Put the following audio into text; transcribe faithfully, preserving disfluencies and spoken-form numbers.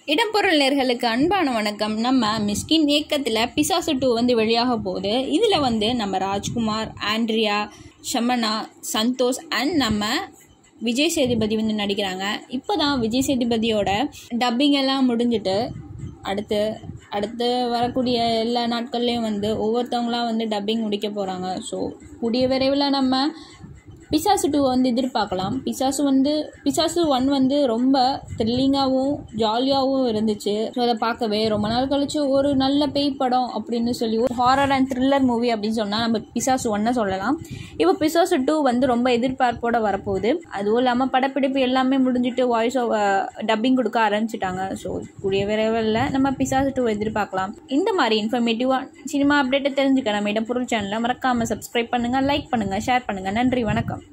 இடம்பொருள் நேர்களுக்கு அன்பான வணக்கம். நம்ம மிஸ்கின் இயக்கத்தில் பிசாசு டூ வந்து வெளியாக போகுது. இதில் வந்து நம்ம ராஜ்குமார், ஆண்ட்ரியா, ஷமனா, சந்தோஷ் அண்ட் நம்ம விஜய்சேதுபதி வந்து நடிக்கிறாங்க. இப்போ தான் விஜய்சேதுபதியோட டப்பிங் எல்லாம் முடிஞ்சிட்டு அடுத்து அடுத்து வரக்கூடிய எல்லா நாட்கள்லேயும் வந்து ஒவ்வொருத்தவங்களாம் வந்து டப்பிங் முடிக்க போகிறாங்க. ஸோ கூடிய விரைவில் நம்ம பிசாசு டூ வந்து எதிர்பார்க்கலாம். பிசாசு வந்து பிசாசு ஒன் வந்து ரொம்ப த்ரில்லிங்காகவும் ஜாலியாகவும் இருந்துச்சு. ஸோ அதை பார்க்கவே ரொம்ப நாள் கழிச்சு ஒரு நல்ல பேய் படம் அப்படின்னு சொல்லி ஒரு ஹாரர் அண்ட் த்ரில்லர் மூவி அப்படின்னு சொன்னால் நம்ம பிசாசு ஒன்னை சொல்லலாம். இப்போ பிசாசு டூ வந்து ரொம்ப எதிர்பார்ப்போடு வரப்போகுது. அதுவும் இல்லாமல் படப்பிடிப்பு எல்லாமே முடிஞ்சிட்டு வாய்ஸ் டப்பிங் கொடுக்க ஆரம்பிச்சிட்டாங்க. ஸோ கூடிய விரைவில் நம்ம பிசாசு டூ எதிர்பார்க்கலாம். இந்த மாதிரி இன்ஃபர்மேட்டிவாக சினிமா அப்டேட்டை தெரிஞ்சுக்க நம்ம இடம்பொருள் சேனலை மறக்காமல் சப்ஸ்கிரைப் பண்ணுங்கள், லைக் பண்ணுங்கள், ஷேர் பண்ணுங்கள். நன்றி, வணக்கம்.